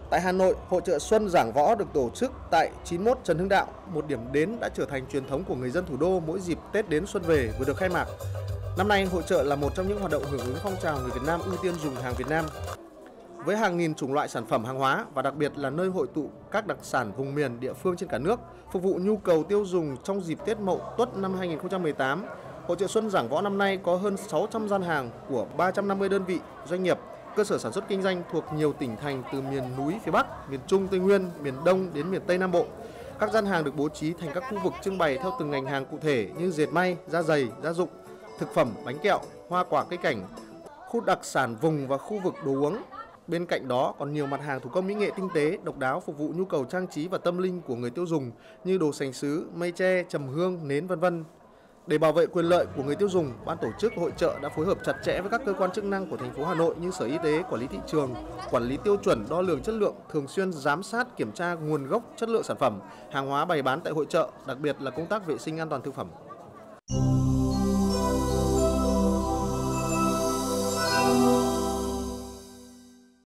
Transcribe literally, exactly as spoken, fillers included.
Tại Hà Nội, Hội chợ Xuân Giảng Võ được tổ chức tại chín mươi mốt Trần Hưng Đạo, một điểm đến đã trở thành truyền thống của người dân thủ đô mỗi dịp Tết đến xuân về vừa được khai mạc. Năm nay, hội chợ là một trong những hoạt động hưởng ứng phong trào người Việt Nam ưu tiên dùng hàng Việt Nam. Với hàng nghìn chủng loại sản phẩm hàng hóa và đặc biệt là nơi hội tụ các đặc sản vùng miền địa phương trên cả nước, phục vụ nhu cầu tiêu dùng trong dịp Tết Mậu Tuất năm hai nghìn không trăm mười tám, Hội chợ Xuân Giảng Võ năm nay có hơn sáu trăm gian hàng của ba trăm năm mươi đơn vị, doanh nghiệp, cơ sở sản xuất kinh doanh thuộc nhiều tỉnh thành từ miền núi phía Bắc, miền Trung, Tây Nguyên, miền Đông đến miền Tây Nam Bộ. Các gian hàng được bố trí thành các khu vực trưng bày theo từng ngành hàng cụ thể như dệt may, da giày, gia dụng, thực phẩm, bánh kẹo, hoa quả cây cảnh, khu đặc sản vùng và khu vực đồ uống. Bên cạnh đó còn nhiều mặt hàng thủ công mỹ nghệ tinh tế, độc đáo phục vụ nhu cầu trang trí và tâm linh của người tiêu dùng như đồ sành sứ, mây tre, trầm hương, nến vân vân. Để bảo vệ quyền lợi của người tiêu dùng, ban tổ chức hội chợ đã phối hợp chặt chẽ với các cơ quan chức năng của thành phố Hà Nội như Sở Y tế, Quản lý thị trường, Quản lý tiêu chuẩn, đo lường chất lượng, thường xuyên giám sát kiểm tra nguồn gốc chất lượng sản phẩm, hàng hóa bày bán tại hội chợ, đặc biệt là công tác vệ sinh an toàn thực phẩm.